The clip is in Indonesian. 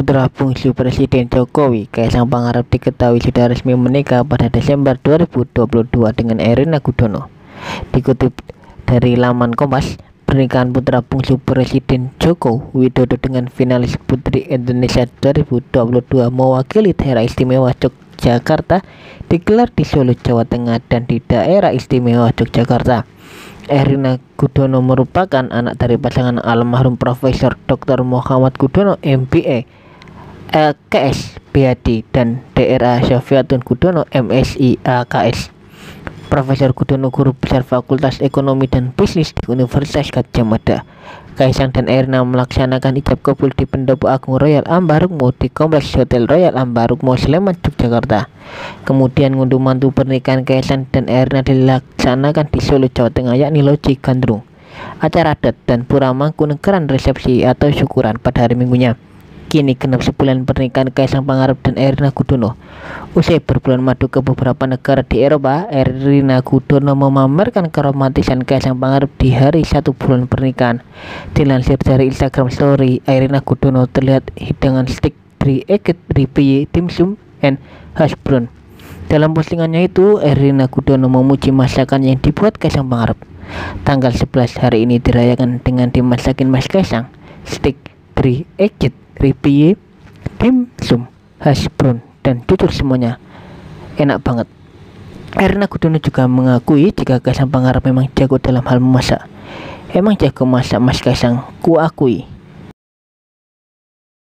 Putra bungsu Presiden Jokowi, Kaisang Pangarep diketahui sudah resmi menikah pada Desember 2022 dengan Erina Gudono. Dikutip dari laman Kompas, pernikahan putra bungsu Presiden Joko Widodo dengan finalis Putri Indonesia 2022 mewakili daerah istimewa Yogyakarta digelar di Solo, Jawa Tengah dan di daerah istimewa Yogyakarta. Erina Gudono merupakan anak dari pasangan almarhum Profesor Dr. Muhammad Gudono MBA, LKS PhD dan Dra. Syafiatun Gudono MSI AKS. Profesor Gudono guru besar Fakultas Ekonomi dan Bisnis di Universitas Gadjah Mada. Kaisang dan Erina melaksanakan ijab kabul di Pendopo Agung Royal Ambarukmo di Kompleks Hotel Royal Ambarukmo, Sleman, Yogyakarta. Kemudian ngunduh mantu pernikahan Kaisang dan Erina dilaksanakan di Solo, Jawa Tengah, yakni Loji Gandrung. Acara adat dan pura Mangkunegaran resepsi atau syukuran pada hari Minggunya. Kini genap sebulan pernikahan Kaisang Pangarep dan Erina Gudono. Usai berbulan madu ke beberapa negara di Eropa, Erina Gudono memamerkan keromantisan Kaisang Pangarep di hari 1 bulan pernikahan. Dilansir dari Instagram Story, Erina Gudono terlihat hidangan steak dari Eket Ribeye Dimsum and Hash Brown. Dalam postingannya itu, Erina Gudono memuji masakan yang dibuat Kaisang Pangarep. Tanggal 11 hari ini dirayakan dengan dimasakin Mas Kaisang steak dari Eket Ribeye Dimsum Hash Brown, dan jujur semuanya enak banget. Erina Gudono juga mengakui jika Kaisang Pangarep memang jago dalam hal memasak. Emang jago masak Mas Kaisang, ku akui.